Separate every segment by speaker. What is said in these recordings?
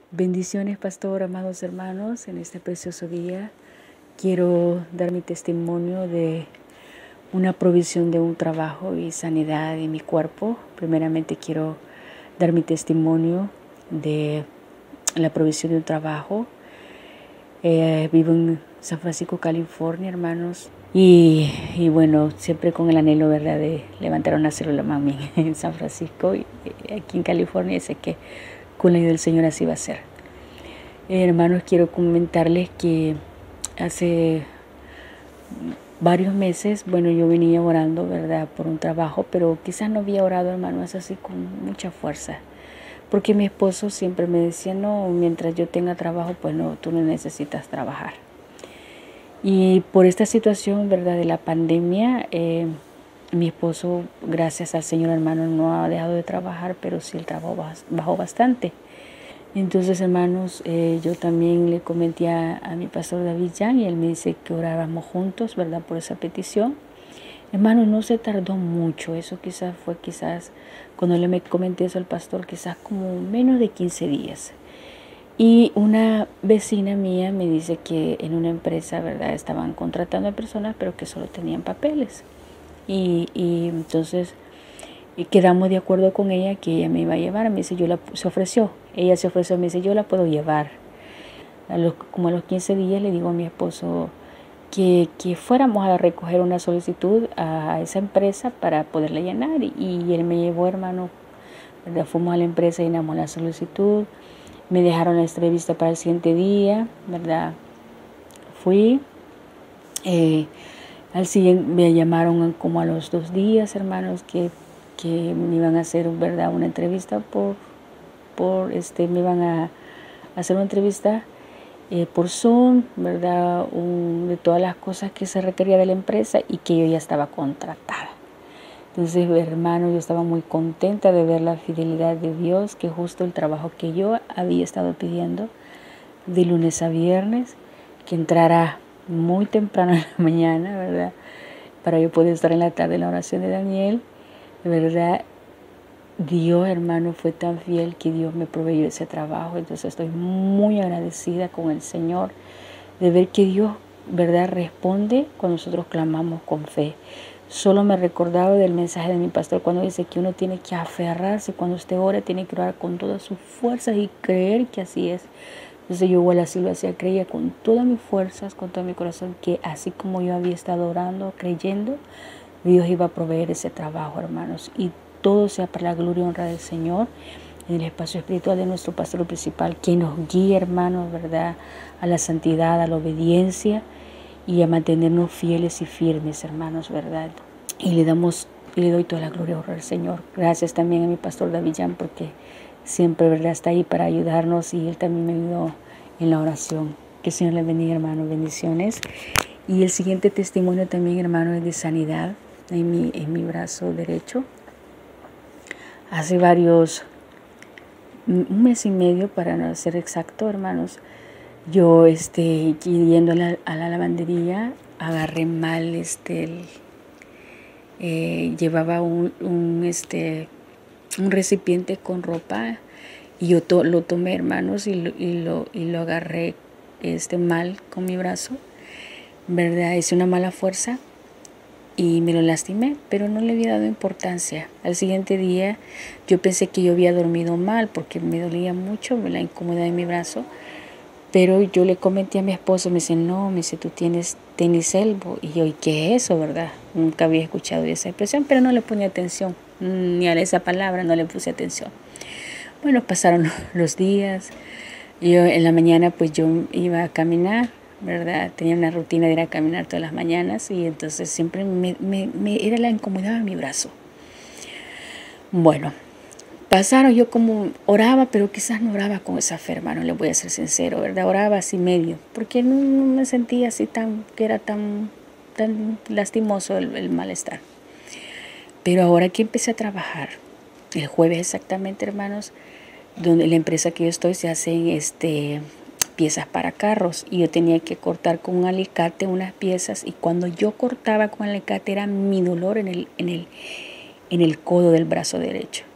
Speaker 1: Bendiciones, pastor, amados hermanos, en este precioso día. Quiero dar mi testimonio de una provisión de un trabajo y sanidad en mi cuerpo. Primeramente quiero dar mi testimonio de la provisión de un trabajo. Vivo en San Francisco, California, hermanos. Y bueno, siempre con el anhelo, ¿verdad?, de levantar una célula mami en San Francisco y aquí en California. Y sé que con la ayuda del Señor así va a ser. Hermanos, quiero comentarles que hace varios meses, bueno, yo venía orando, ¿verdad?, por un trabajo, pero quizás no había orado, hermanos, así con mucha fuerza. Porque mi esposo siempre me decía, no, mientras yo tenga trabajo, pues no, tú no necesitas trabajar. Y por esta situación, ¿verdad?, de la pandemia, mi esposo, gracias al Señor, hermano, no ha dejado de trabajar, pero sí el trabajo bajó bastante. Entonces, hermanos, yo también le comenté a mi pastor David Jan y él me dice que oráramos juntos, ¿verdad?, por esa petición. Hermanos, no se tardó mucho, eso fue cuando le me comenté eso al pastor, quizás como menos de 15 días. Y una vecina mía me dice que en una empresa, ¿verdad?, estaban contratando a personas, pero que solo tenían papeles. Y entonces quedamos de acuerdo con ella que ella me iba a llevar. Me dice, ella se ofreció, me dice, yo la puedo llevar. Como a los 15 días le digo a mi esposo que fuéramos a recoger una solicitud a esa empresa para poderla llenar. Y él me llevó, hermano, ¿verdad? Fuimos a la empresa, llenamos la solicitud, me dejaron la entrevista para el siguiente día, ¿verdad? Fui, al siguiente me llamaron como a los 2 días, hermanos, que me iban a hacer, ¿verdad?, una entrevista me iban a hacer una entrevista por Zoom, ¿verdad?, de todas las cosas que se requería de la empresa y que yo ya estaba contratada. Entonces, hermano, yo estaba muy contenta de ver la fidelidad de Dios, que justo el trabajo que yo había estado pidiendo de lunes a viernes, que entrara muy temprano en la mañana, ¿verdad?, para yo poder estar en la tarde en la oración de Daniel, ¿verdad? Dios, hermano, fue tan fiel que Dios me proveyó ese trabajo. Entonces estoy muy agradecida con el Señor de ver que Dios, ¿verdad?, responde cuando nosotros clamamos con fe. Solo me recordaba del mensaje de mi pastor cuando dice que uno tiene que aferrarse. Cuando usted ora, tiene que orar con todas sus fuerzas y creer que así es. Entonces yo igual así lo hacía, creía con todas mis fuerzas, con todo mi corazón, que así como yo había estado orando, creyendo, Dios iba a proveer ese trabajo, hermanos. Y todo sea para la gloria y honra del Señor, en el espacio espiritual de nuestro pastor principal, que nos guíe, hermanos, ¿verdad?, a la santidad, a la obediencia y a mantenernos fieles y firmes, hermanos, ¿verdad? Y le doy toda la gloria y honra al Señor. Gracias también a mi pastor David Jan, porque siempre, ¿verdad?, está ahí para ayudarnos, y él también me ayudó en la oración. Que el Señor le bendiga, hermano, bendiciones. Y el siguiente testimonio también, hermano, es de sanidad en mi brazo derecho. Hace un mes y medio, para no ser exacto, hermanos, yo yendo a la lavandería, agarré mal llevaba un recipiente con ropa, y yo lo tomé, hermanos, y lo agarré mal con mi brazo, ¿verdad? Hice una mala fuerza y me lo lastimé, pero no le había dado importancia. Al siguiente día yo pensé que yo había dormido mal porque me dolía mucho la incomodidad en mi brazo, pero yo le comenté a mi esposo, me dice, no, me dice, tú tienes tenis elbow. Y yo, ¿y qué es eso, verdad? Nunca había escuchado esa expresión, pero no le ponía atención, ni a esa palabra no le puse atención. Bueno, pasaron los días. Yo en la mañana pues yo iba a caminar, ¿verdad? Tenía una rutina de ir a caminar todas las mañanas, y entonces siempre me era la incomodidad en mi brazo. Bueno, pasaron, yo como oraba, pero quizás no oraba con esa fe, hermano, le voy a ser sincero, ¿verdad? Oraba así medio, porque no me sentía así que era tan lastimoso el malestar. Pero ahora que empecé a trabajar, el jueves exactamente, hermanos, donde la empresa que yo estoy se hacen piezas para carros, y yo tenía que cortar con un alicate unas piezas, y cuando yo cortaba con el alicate era mi dolor en el codo del brazo derecho.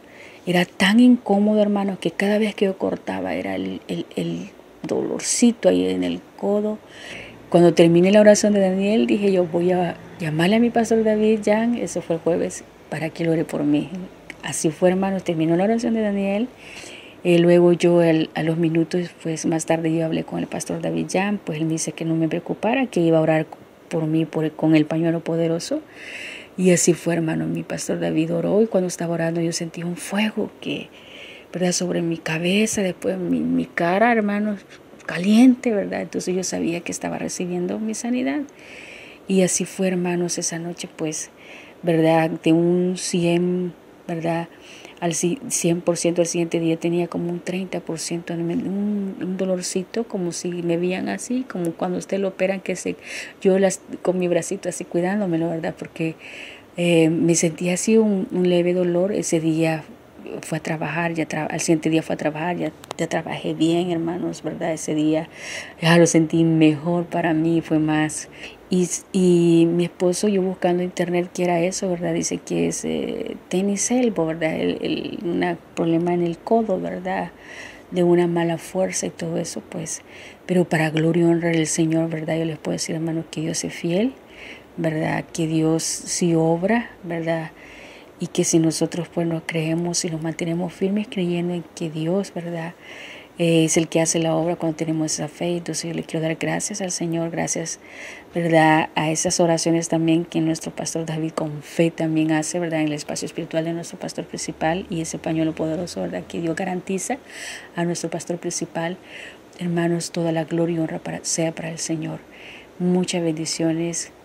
Speaker 1: Era tan incómodo, hermanos, que cada vez que yo cortaba era el dolorcito ahí en el codo. Cuando terminé la oración de Daniel, dije yo voy a llamarle a mi pastor David Jan, eso fue el jueves, para que lo ore por mí. Así fue, hermanos, terminó la oración de Daniel. Luego yo a los minutos, pues más tarde yo hablé con el pastor David Jan, pues él me dice que no me preocupara, que iba a orar por mí con el pañuelo poderoso. Y así fue, hermano, mi pastor David oró y cuando estaba orando yo sentí un fuego que, ¿verdad?, sobre mi cabeza, después mi cara, hermanos, caliente, ¿verdad? Entonces yo sabía que estaba recibiendo mi sanidad. Y así fue, hermanos, esa noche, pues, ¿verdad? De un 100, ¿verdad? Al 100%, al siguiente día tenía como un 30%, un dolorcito, como si me veían así, como cuando usted lo operan, yo con mi bracito así cuidándomelo, ¿verdad? Porque me sentía así un leve dolor. Ese día fue a trabajar, al siguiente día fue a trabajar, ya trabajé bien, hermanos, ¿verdad? Ese día ya lo sentí mejor para mí, fue más. Y mi esposo, yo buscando en internet qué era eso, ¿verdad? Dice que es tenis elbow, ¿verdad? Un problema en el codo, ¿verdad? De una mala fuerza y todo eso, pues. Pero para gloria y honra del Señor, ¿verdad? Yo les puedo decir, hermanos, que Dios es fiel, ¿verdad? Que Dios sí obra, ¿verdad? Y que si nosotros pues nos creemos y nos mantenemos firmes creyendo en que Dios, ¿verdad?, es el que hace la obra cuando tenemos esa fe. Entonces yo le quiero dar gracias al Señor, gracias, ¿verdad?, a esas oraciones también que nuestro pastor David con fe también hace, ¿verdad?, en el espacio espiritual de nuestro pastor principal, y ese pañuelo poderoso, ¿verdad?, que Dios garantiza a nuestro pastor principal. Hermanos, toda la gloria y honra sea para el Señor. Muchas bendiciones.